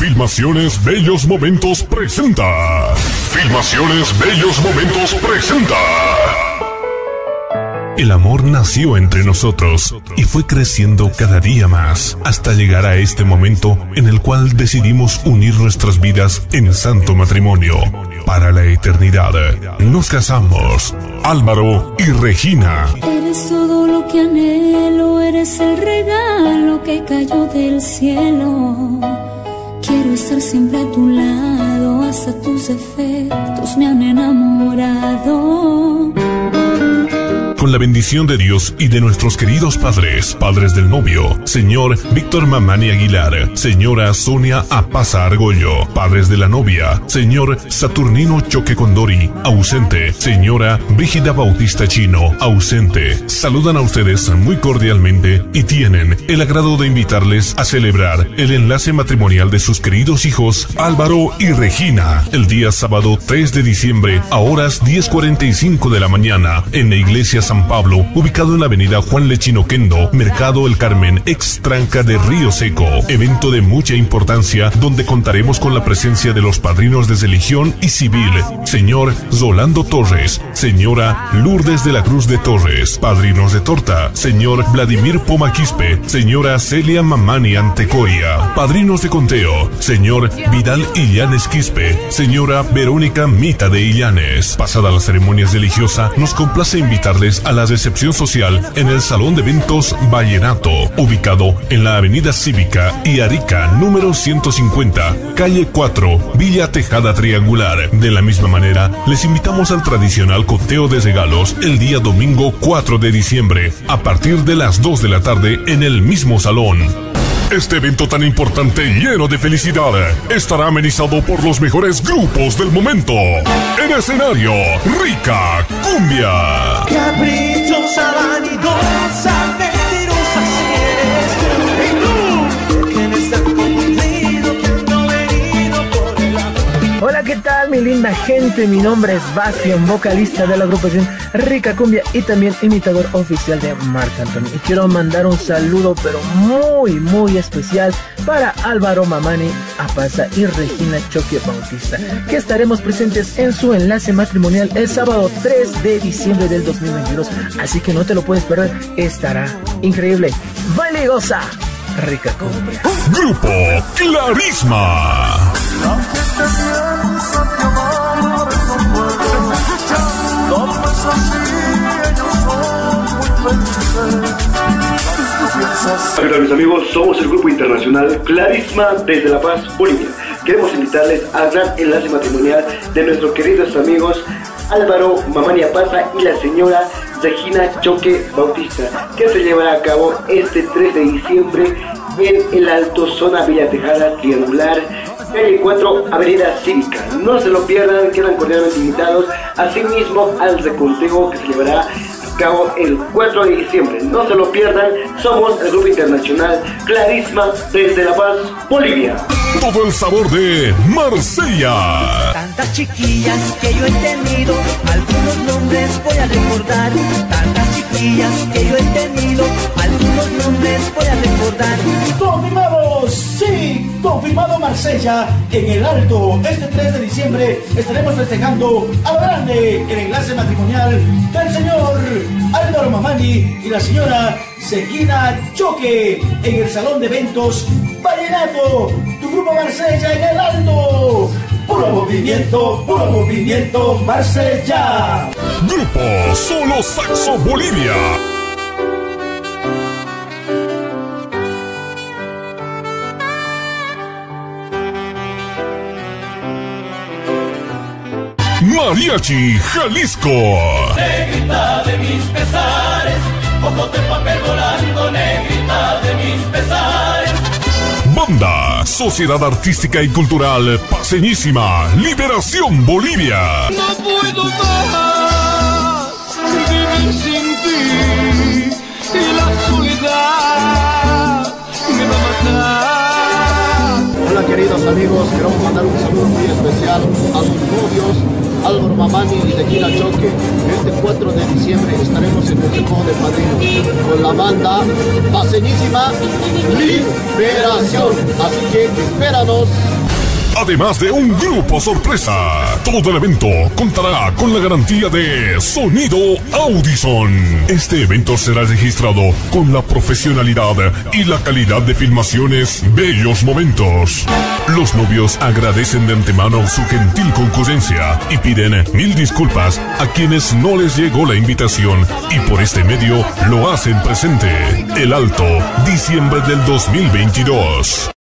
Filmaciones Bellos Momentos presenta. Filmaciones Bellos Momentos presenta. El amor nació entre nosotros y fue creciendo cada día más hasta llegar a este momento en el cual decidimos unir nuestras vidas en santo matrimonio. Para la eternidad, nos casamos. Álvaro y Regina. Eres todo lo que anhelo, eres el regalo que cayó del cielo. Quiero estar siempre a tu lado, hasta tus defectos me han enamorado. Con la bendición de Dios y de nuestros queridos padres, padres del novio, señor Víctor Mamani Aguilar, señora Sonia Apaza Argollo, padres de la novia, señor Saturnino Choque Condori, ausente, señora Brígida Bautista Chino, ausente, saludan a ustedes muy cordialmente y tienen el agrado de invitarles a celebrar el enlace matrimonial de sus queridos hijos Álvaro y Regina, el día sábado 3 de diciembre a horas 10:45 de la mañana en la iglesia San Pablo, ubicado en la avenida Juan Lechinoquendo, Mercado El Carmen, ex tranca de Río Seco. Evento de mucha importancia donde contaremos con la presencia de los padrinos de religión y civil, señor Rolando Torres, señora Lourdes de la Cruz de Torres, padrinos de torta, señor Vladimir Poma Quispe, señora Celia Mamani Antecoya, padrinos de conteo, señor Vidal Illanes Quispe, señora Verónica Mita de Illanes. Pasada la ceremonia religiosa, nos complace invitarles a la recepción social en el Salón de Eventos Vallenato, ubicado en la Avenida Cívica y Arica, número 150, calle 4, Villa Tejada Triangular. De la misma manera, les invitamos al tradicional coteo de regalos el día domingo 4 de diciembre, a partir de las 2 de la tarde en el mismo salón. Este evento tan importante y lleno de felicidad estará amenizado por los mejores grupos del momento. En escenario, Rica Cumbia. Caprichosa, vanidosa, mentirosa si eres tú. Y tú, que me estás confundido, que no he venido por el amor. Hola, ¿qué tal mi linda gente? Mi nombre es Bastian, vocalista de la agrupación Rica Cumbia y también imitador oficial de Marc Anthony. Y quiero mandar un saludo pero muy especial para Álvaro Mamani Apaza y Regina Choque Bautista, que estaremos presentes en su enlace matrimonial el sábado 3 de diciembre del 2022. Así que no te lo puedes perder, estará increíble. Baila y goza, Rica Cumbia. Grupo Clarisma. ¿Qué tal, mis amigos? Somos el grupo internacional Clarisma desde La Paz, Bolivia. Queremos invitarles al gran enlace matrimonial de nuestros queridos amigos Álvaro Mamani Apaza y la señora Regina Choque Bautista, que se llevará a cabo este 3 de diciembre en el Alto Zona Villa Tejada Triangular, calle 4, Avenida Cívica. No se lo pierdan, quedan cordialmente invitados. Asimismo al reconteo que se llevará a cabo el 4 de diciembre. No se lo pierdan, somos el grupo internacional Clarisma desde La Paz, Bolivia. Todo el sabor de Marsella. Tantas chiquillas que yo he tenido, algunos nombres voy a recordar. Tantas chiquillas que yo he tenido, algunos nombres voy a recordar. ¡Confirmamos! ¡Sí! ¡Confirmado Marsella! En el Alto, este 3 de diciembre estaremos festejando a lo grande el enlace matrimonial del señor Álvaro Mamani y la señora Regina Choque en el Salón de Eventos Vallenato. Tu grupo Marsella en el Alto. Puro movimiento, Marsella. Grupo Solo Saxo Bolivia. Mariachi Jalisco. Negrita de mis pesares, ojos de papel volando, negrita de mis pesares. Banda Sociedad Artística y Cultural Paceñísima, Liberación Bolivia. No puedo más vivir sin ti y la soledad me va a matar. Hola queridos amigos, queremos mandar un saludo muy especial a sus novios Álvaro Mamani y Regina Choque. Este 4 de diciembre estaremos en el Recojo de Padrinos con la banda Paceñísima Liberación. Así que espéranos. además de un grupo sorpresa. Todo el evento contará con la garantía de Sonido Audison. Este evento será registrado con la profesionalidad y la calidad de filmaciones Bellos Momentos. Los novios agradecen de antemano su gentil concurrencia y piden 1000 disculpas a quienes no les llegó la invitación y por este medio lo hacen presente. El Alto, diciembre del 2022.